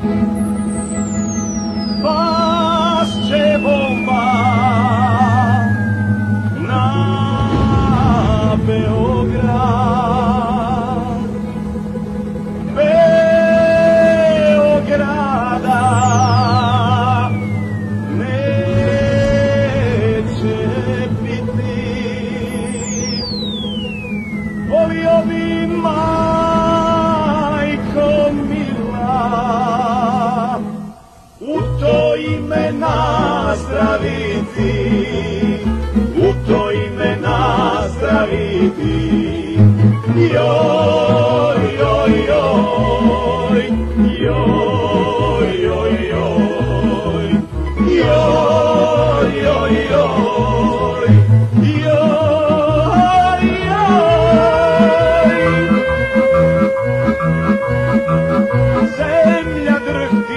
Pašće bomba na Beograd, Beograda neće biti. Volio bi majko mila u to ime nazdraviti, u to ime nazdraviti. Joj, joj, joj, joj, joj, joj, joj, joj, joj, zemlja drhti,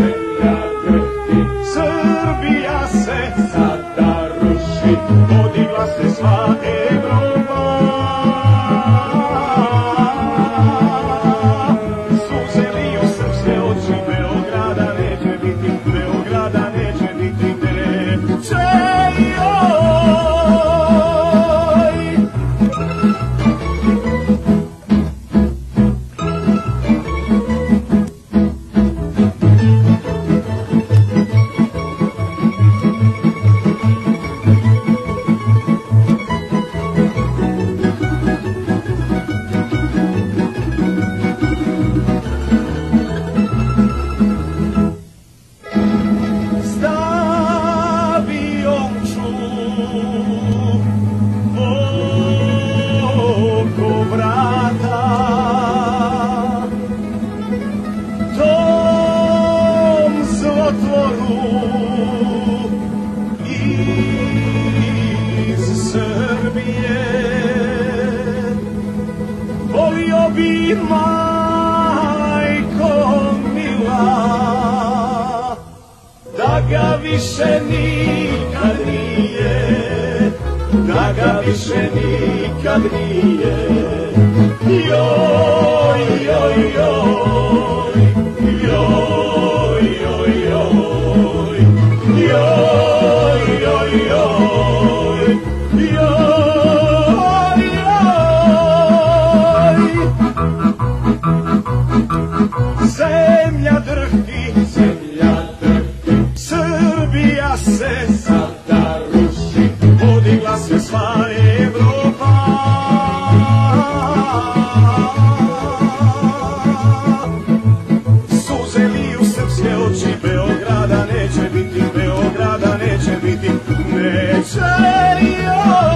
Srbija se sada ruši, podigla se sva Evropa. Suze liju srpske oči, Beograda neće biti, Beograda neće biti, neće joj. Volio bi majko mila da ga više nikad nije, da ga više nikad nije. Joj, joj, joj, joj, joj, joj, joj, joj, joj, joj. Zemlja drhti, Srbija se sada ruši, podigla se sva Evropa. Suze liju srpske oči, Beograda neće biti, Beograda neće biti, neće joj.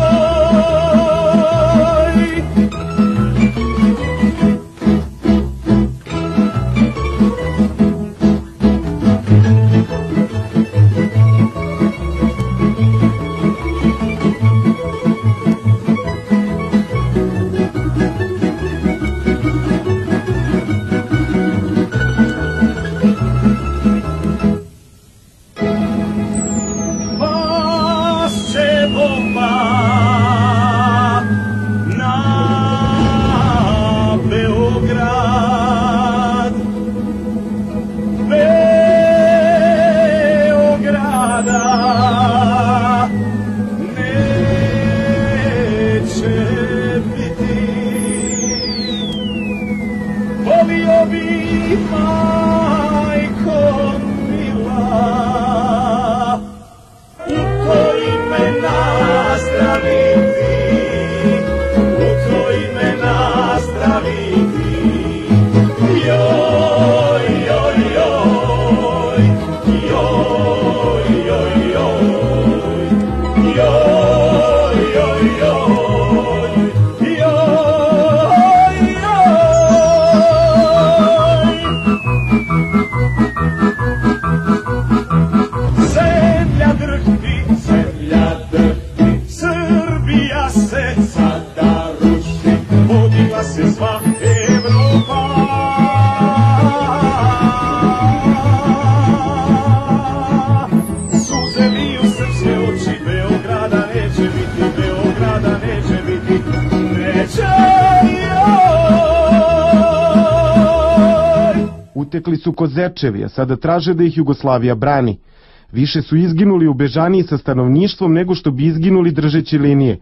Volio bi majko mila u to ime nazdraviti, u to ime nazdraviti. Joj, joj, joj, joj, joj, joj, joj, joj, joj. Utekli su ko zečevi, a sada traže da ih Jugoslavija brani. Više su izginuli u bežaniji sa stanovništvom nego što bi izginuli držeći linije.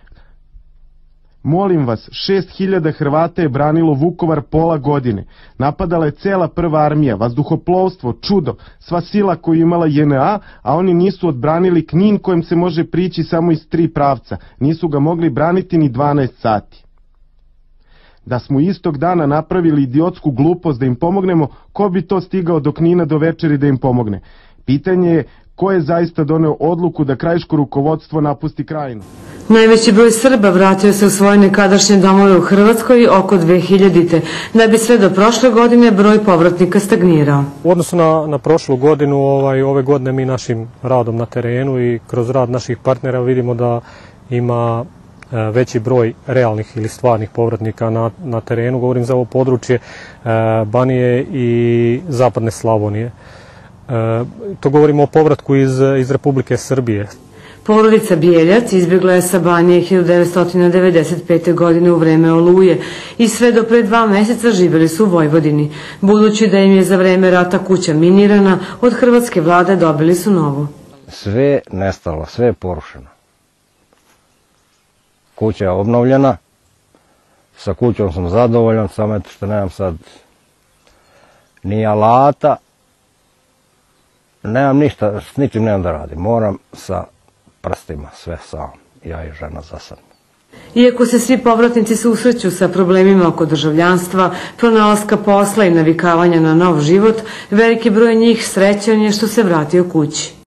Molim vas, 6000 Hrvata je branilo Vukovar pola godine. Napadala je cela prva armija, vazduhoplovstvo, čudo, sva sila koju imala JNA, a oni nisu odbranili Knin kojem se može prići samo iz 3 pravca. Nisu ga mogli braniti ni 12 sati. Da smo istog dana napravili idiotsku glupost da im pomognemo, ko bi to stigao do Knina do večeri da im pomogne? Pitanje je ko je zaista doneo odluku da krajiško rukovodstvo napusti Krajinu. Najveći broj Srba vratio se u svoje nekadašnje domove u Hrvatskoj oko 2000. Da bi sve do prošle godine broj povratnika stagnirao. U odnosu na prošlu godinu, ove godine mi našim radom na terenu i kroz rad naših partnera vidimo da ima veći broj realnih ili stvarnih povratnika na terenu. Govorim za ovo područje Banije i Zapadne Slavonije. To govorimo o povratku iz Republike Srbije. Porodica Bjeljac izbjegla je sa Banije 1995. godine u vreme Oluje i sve do pre 2 meseca živjeli su u Vojvodini. Budući da im je za vreme rata kuća minirana, od hrvatske vlade dobili su novu. Sve je nestalo, sve je porušeno. Kuća je obnovljena, sa kućom sam zadovoljan, samo eto što nemam sad ni alata, nemam ništa, s ničim nemam da radim, moram sa prstima, sve sam, ja i žena za sad. Iako se svi povratnici susreću sa problemima oko državljanstva, pronalaska posla i navikavanja na nov život, veliki broj njih srećan je što se vratio kući.